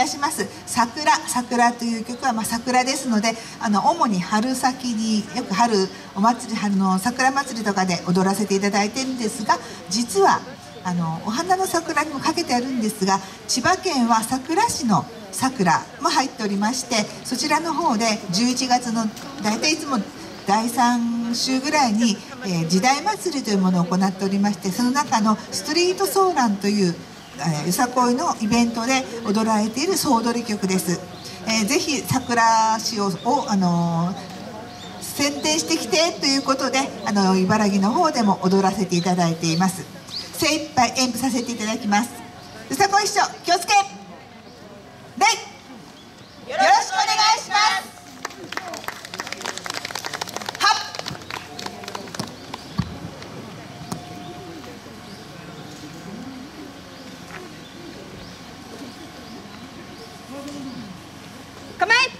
たします。桜という曲は、桜ですので、主に春先によく春の桜祭りとかで踊らせていただいているんですが、実はお花の桜にもかけてあるんですが、千葉県は佐倉市の桜も入っておりまして、そちらの方で11月の大体いつも第3週ぐらいに、時代祭りというものを行っておりまして、その中のストリートソーランというよさこいのイベントで踊られている総踊り曲です。ぜひ桜市を宣伝してきてということで、茨城の方でも踊らせていただいています。精一杯演舞させていただきます。よさこい師匠、気をつけ礼、よろしくお願いします。構え。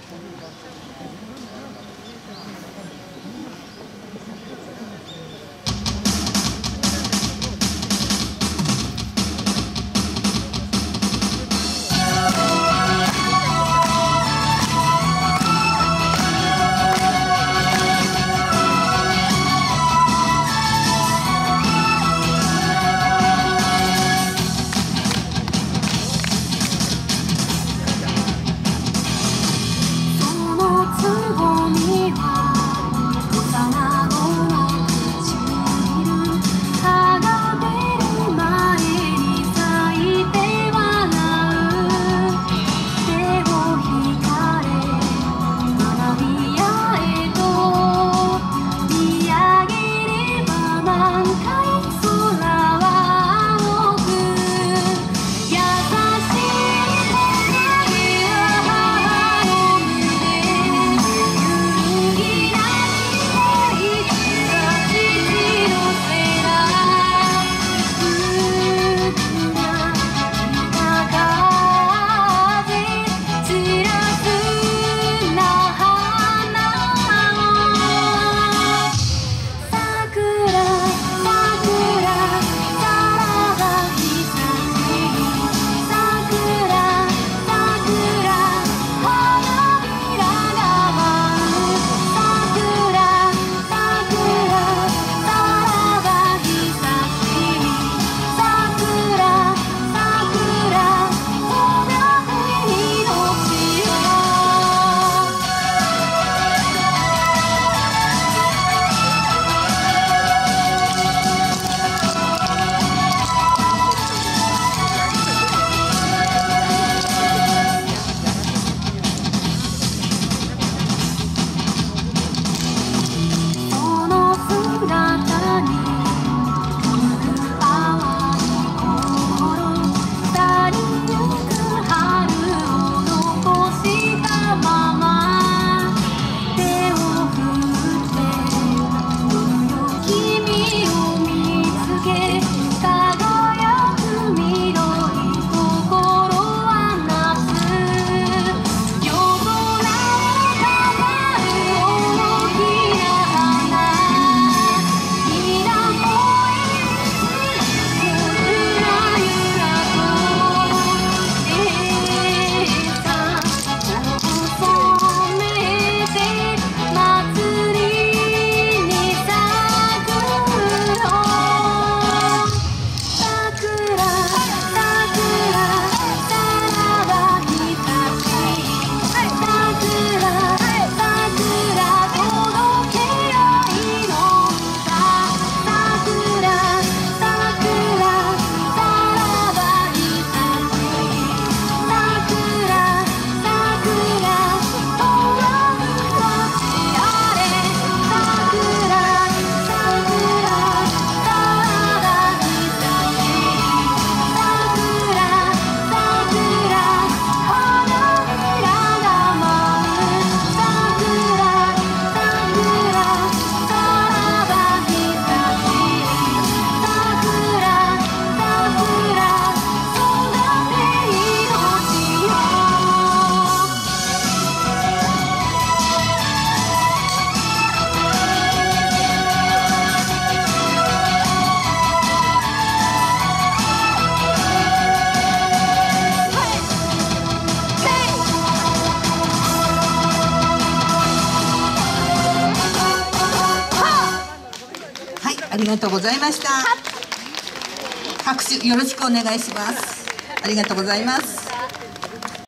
ありがとうございました。拍手よろしくお願いします。ありがとうございます。